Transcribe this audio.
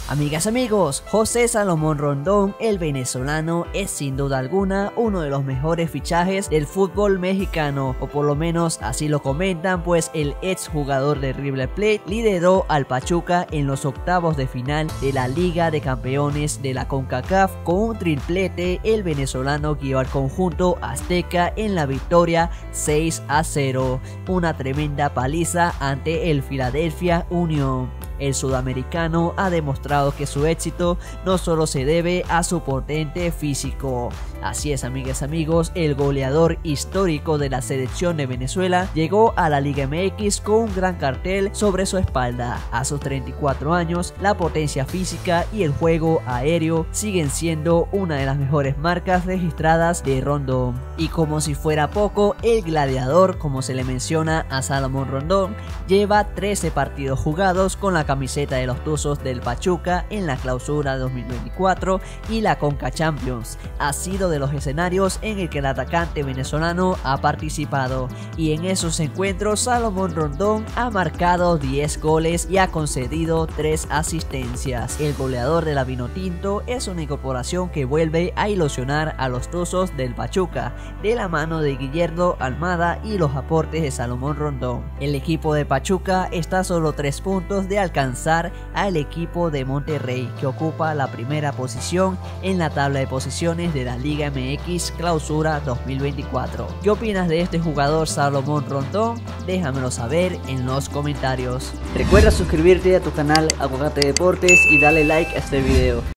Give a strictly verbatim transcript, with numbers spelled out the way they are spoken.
Amigas, amigos, José Salomón Rondón, el venezolano, es sin duda alguna uno de los mejores fichajes del fútbol mexicano, o por lo menos así lo comentan, pues el ex jugador de River Plate lideró al Pachuca en los octavos de final de la Liga de Campeones de la CONCACAF. Con un triplete, el venezolano guió al conjunto azteca en la victoria seis a cero, una tremenda paliza ante el Philadelphia Union. El sudamericano ha demostrado que su éxito no solo se debe a su potente físico. Así es, amigas y amigos, el goleador histórico de la selección de Venezuela llegó a la Liga M X con un gran cartel sobre su espalda. A sus treinta y cuatro años, la potencia física y el juego aéreo siguen siendo una de las mejores marcas registradas de Rondón. Y como si fuera poco, el gladiador, como se le menciona a Salomón Rondón, lleva trece partidos jugados con la camiseta de los Tuzos del Pachuca en la Clausura dos mil veinticuatro y la Conca Champions. Ha sido de los escenarios en el que el atacante venezolano ha participado, y en esos encuentros Salomón Rondón ha marcado diez goles y ha concedido tres asistencias. El goleador de la Vinotinto es una incorporación que vuelve a ilusionar a los Tuzos del Pachuca, de la mano de Guillermo Almada y los aportes de Salomón Rondón. El equipo de Pachuca está a solo tres puntos de alcanzar al equipo de Monterrey, que ocupa la primera posición en la tabla de posiciones de la Liga M X Clausura dos mil veinticuatro. ¿Qué opinas de este jugador Salomón Rondón? Déjamelo saber en los comentarios. Recuerda suscribirte a tu canal Aguacate Deportes y darle like a este video.